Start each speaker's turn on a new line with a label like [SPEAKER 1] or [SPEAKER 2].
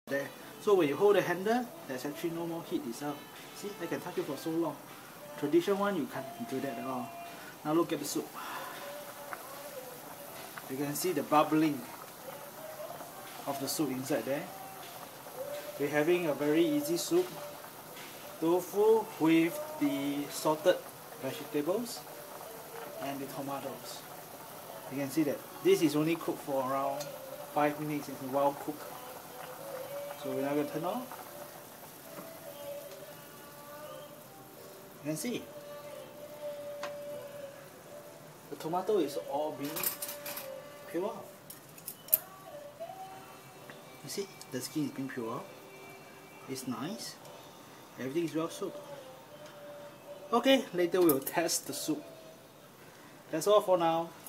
[SPEAKER 1] there. So when you hold the handle, there's actually no more heat itself. See, I can touch it for so long. Traditional one, you can't do that at all. Now look at the soup. You can see the bubbling of the soup inside there. We're having a very easy soup. Tofu with the salted vegetables and the tomatoes. You can see that this is only cooked for around 5 minutes. It's well cooked. So we're now going to turn off. You can see the tomato is all being peeled off. You see, the skin is being peeled off. It's nice. Everything is well soaked. Okay, later we'll test the soup. That's all for now.